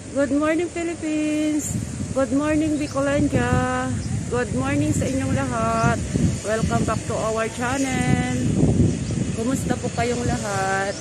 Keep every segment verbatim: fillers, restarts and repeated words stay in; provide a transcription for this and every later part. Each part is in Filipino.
Good morning Philippines! Good morning Bicolandia! Good morning sa inyong lahat! Welcome back to our channel! Kumusta po kayong lahat?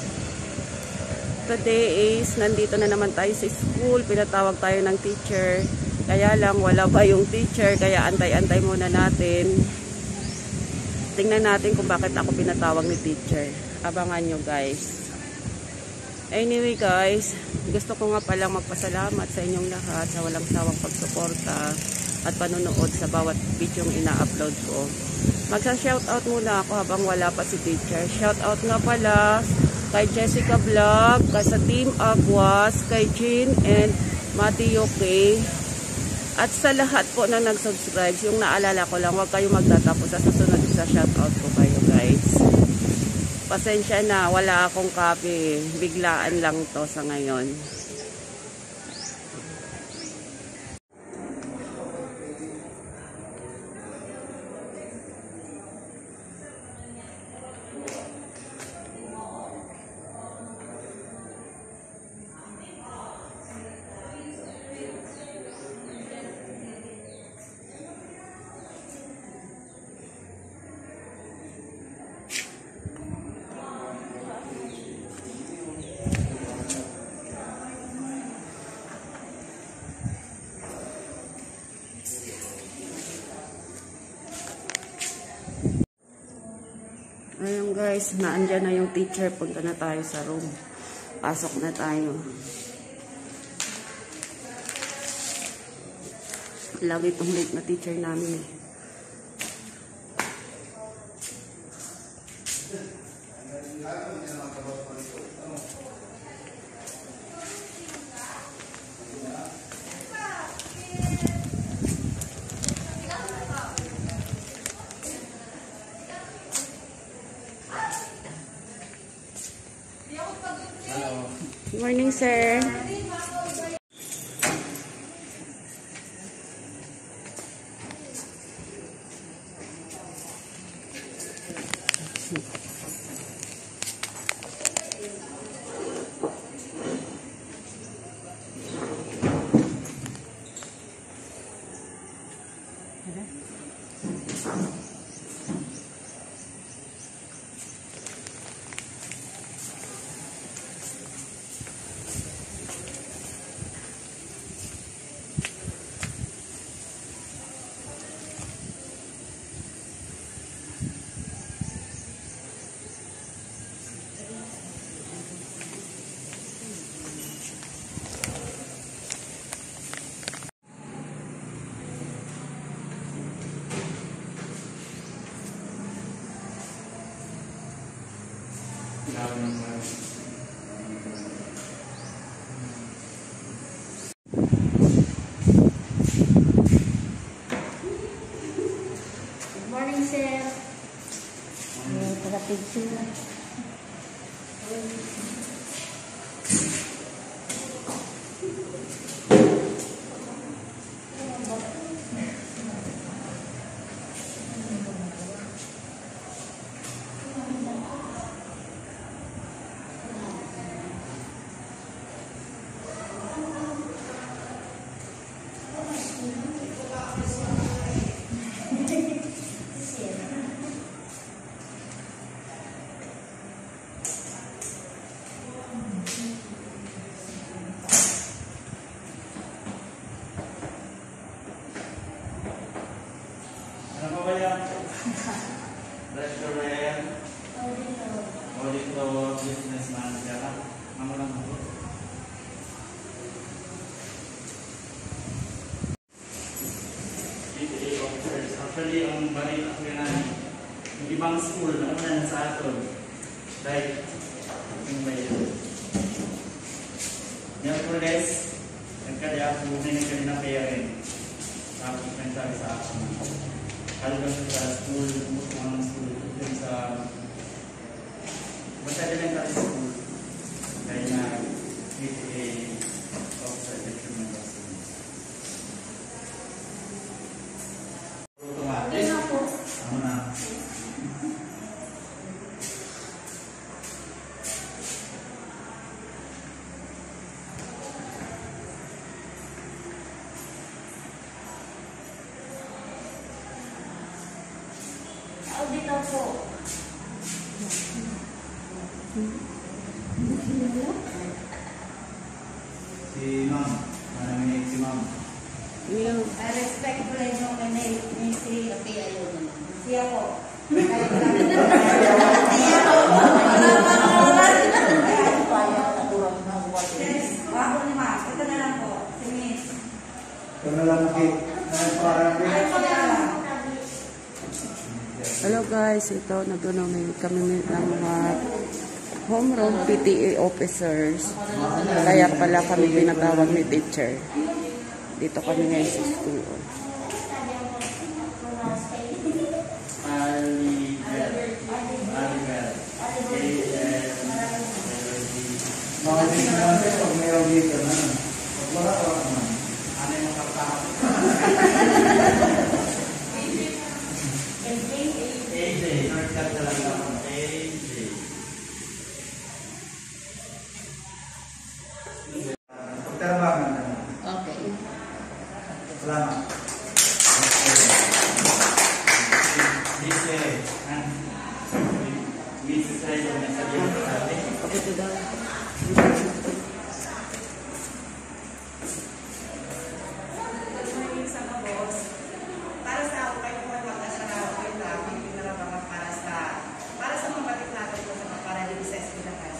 Today is, nandito na naman tayo sa school. Pinatawag tayo ng teacher. Kaya lang, wala pa yung teacher. Kaya antay-antay muna natin. Tingnan natin kung bakit ako pinatawag ni teacher. Abangan nyo guys. Anyway guys, gusto ko nga palang magpasalamat sa inyong lahat sa walang sawang pagsuporta at panonood sa bawat video yung ina-upload ko. Magsa-shoutout muna ako habang wala pa si teacher. Shoutout nga pala kay Jessica Vlog, kay sa Team Aguas, kay Jean and Mati Yoke. At sa lahat po na nag-subscribe, yung naalala ko lang, huwag kayong magtatapos sa susunod sa shoutout ko kayo guys. Pasensya na, wala akong copy. Biglaan lang to sa ngayon. Ayun guys, naandyan na yung teacher. Punta na tayo sa room. Pasok na tayo. Lagi itong late na teacher namin eh. Good morning, sir. Good morning, sir. Ay, taga-picture. Restaurant, auditor, business manager, ano lang po? P T A officers. Actually, ang balita ko yan, yung ibang school, ano na sa atin, like, yung may Merkules, nagkadya po, may nagkali na pairing. Tapos, nagsabi sa akin. Halagang sa school, mga school, din sa basta elementary school, kaya na P T A officer election member. Automatic. Ano na? dito po. Si Ma'am. Manaminig si Ma'am. Yung I respect ko lang yung kanay ni si Pia yun. Siya po. Ako ni Ma. Ito na lang po. Si Miss. Ito na lang nakit. hello guys, ito nag-nominate kami ng mga homeroom P T A officers. Kaya pala kami pinatawag ni teacher. Dito kami ngayon sa school. Mga dito naman ito, pag mayroon dito na. Pag wala ka naman. Ano yung makakapit? A J, shortcut talaga ako. A J. Pagtarabagan na. Okay. Salamat. Dice, Miss Israel, may sabihin ko sa atin. Kapito daw. Para sa ako kayo po mag-asaraw ko yung namin yung nararamang para sa para sa mga batik natin po sa mga paraling sa eskwelahan.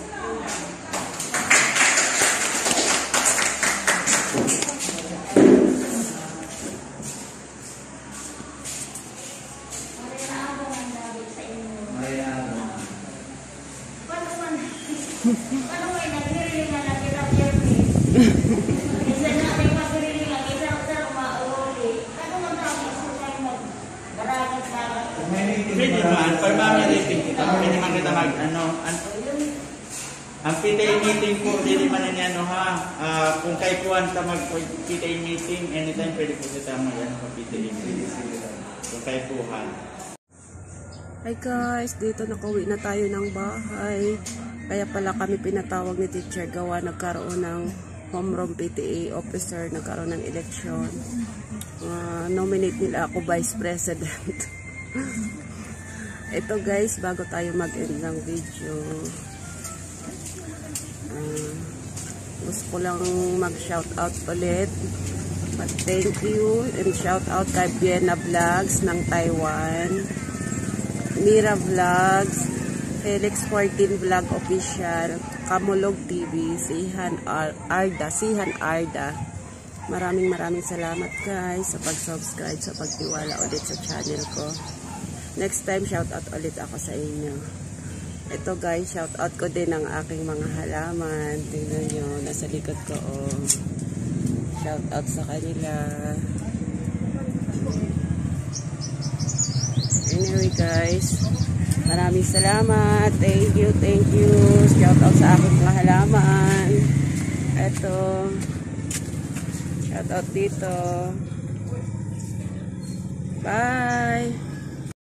Mariano. Paano man? Paano mo nagriling na nakita Jeremy? Isa na may magriling na kita sa mauli. Paano man tayo sa tayo mag-baragat-baragat? Kung may meeting Pwede naman, pag mami meeting kita, pwede man kita mag, ano, an, ang P T A meeting po, pwede man yan, ano ha, ah, kung kay Kuan ta mag-P T A meeting, anytime pwede po kita mag, ano, P T A meeting. Kung kay Kuhan. Hi guys, dito nakauwi na tayo ng bahay. Kaya pala kami pinatawag ni teacher gawa nagkaroon ng homeroom P T A officer, nagkaroon ng election. Uh, nominate nila ako vice president. Ito guys, bago tayo mag-end ng video, uh, gusto ko lang mag-shout out ulit. But thank you and shout out kay Vienna Vlogs ng Taiwan, Mira Vlogs, Felix fourteen Vlog Official, Kamulog T V, Sihan Ar Arda, Sihan Arda. Maraming maraming salamat guys sa pag-subscribe, sa pagtiwala ulit sa channel ko. Next time, shout out ulit ako sa inyo. Ito guys, shout out ko din ang aking mga halaman. Tingnan nyo, nasa likod ko. Oh. Shout out sa kanila. Anyway guys, maraming salamat. Thank you, thank you. Shout out sa aking mga halaman. Ito. Shout out dito. Bye.